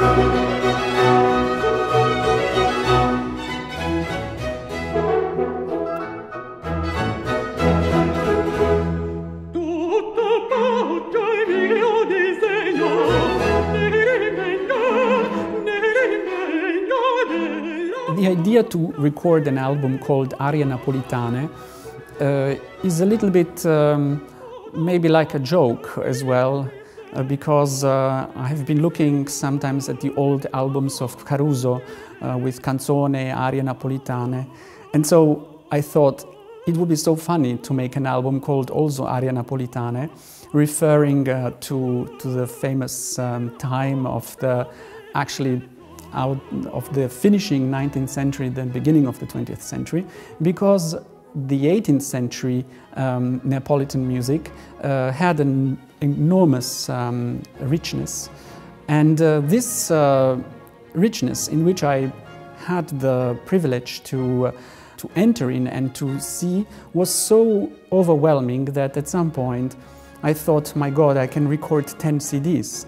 The idea to record an album called Arie Napoletane is a little bit maybe like a joke as well, because I have been looking sometimes at the old albums of Caruso with Canzone, Arie Napoletane, and so I thought it would be so funny to make an album called also Arie Napoletane, referring to the famous time of the out of the finishing 19th century, the beginning of the 20th century, because the 18th century Neapolitan music had an enormous richness, and this richness, in which I had the privilege to enter in and to see, was so overwhelming that at some point I thought, my God, I can record 10 CDs.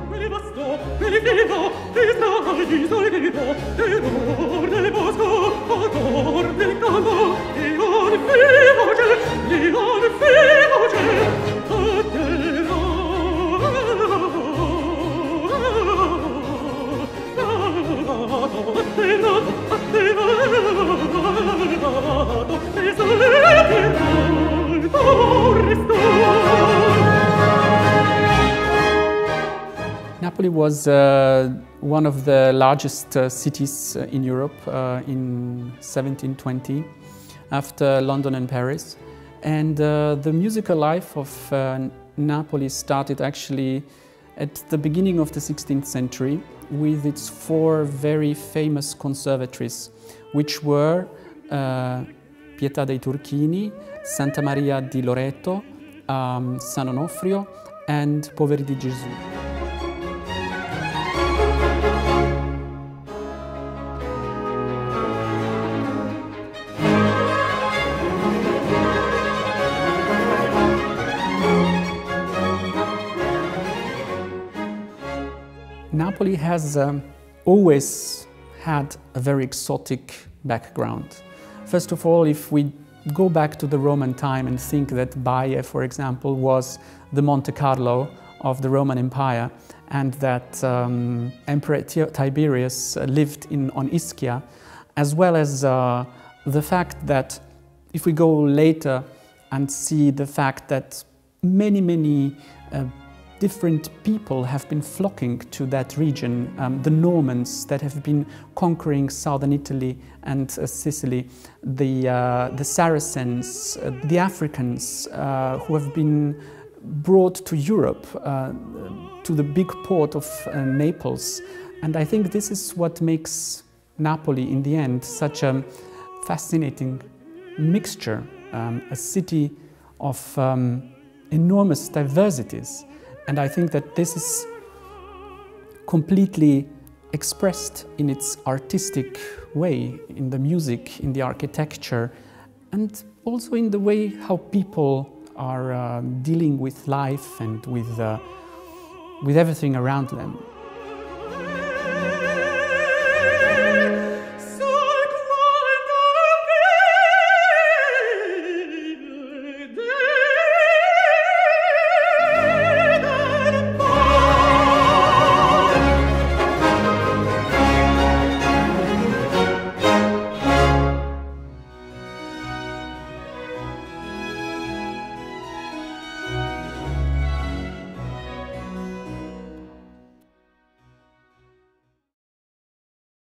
Napoli was one of the largest cities in Europe in 1720, after London and Paris. And the musical life of Napoli started actually at the beginning of the 16th century with its 4 very famous conservatories, which were Pietà dei Turchini, Santa Maria di Loreto, San Onofrio, and Poveri di Gesù. Napoli has always had a very exotic background. First of all, if we go back to the Roman time and think that Baie, for example, was the Monte Carlo of the Roman Empire, and that Emperor Tiberius lived on Ischia, as well as the fact that if we go later and see the fact that many different people have been flocking to that region, the Normans that have been conquering southern Italy and Sicily, the Saracens, the Africans who have been brought to Europe, to the big port of Naples. And I think this is what makes Napoli, in the end, such a fascinating mixture, a city of enormous diversities. And I think that this is completely expressed in its artistic way, in the music, in the architecture, and also in the way how people are dealing with life and with everything around them.